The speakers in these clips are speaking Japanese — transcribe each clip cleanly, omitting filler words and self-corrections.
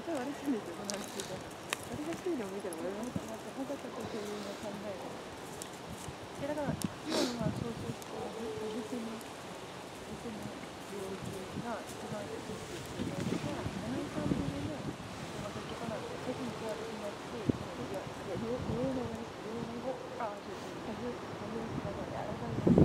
あれしいんですよ、この話聞いて。私が一人でも見たら俺のこと本当はちょっとそういうの考えが。だから今のはそうしてお店の領域が一番美しいっていうのが7、3分目のまた結果なんで最近加わってしまって上のあそうそう風があらかじめ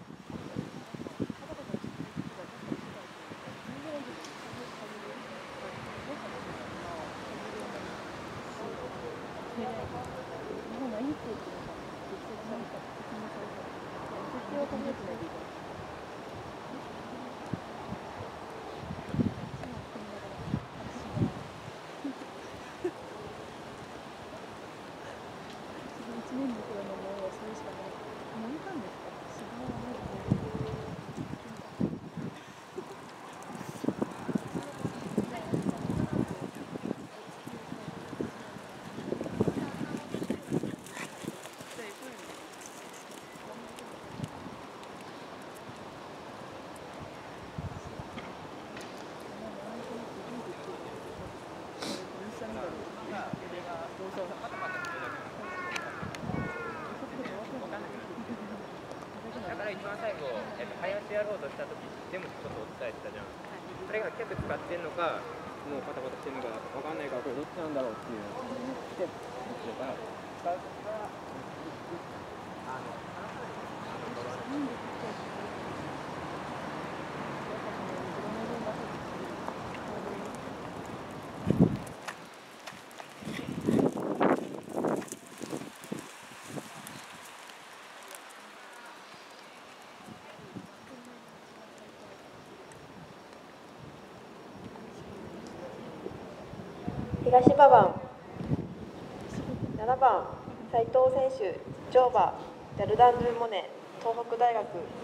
日本何言ってるっていうのが適切された説明された設定を考えてないといけない。1年の頃のものはそれしかない。何かんですか？芝はマジで。 だから一番最後、林やろうとした時でもちょっとお伝えしたじゃん。それが客使ってんのか、もうパタパタしてんのかわかんないから、これどっちなんだろうっていう。で、だから使う時は東馬番7番斉藤選手乗馬ジャルダン・ドゥ・モネ東北大学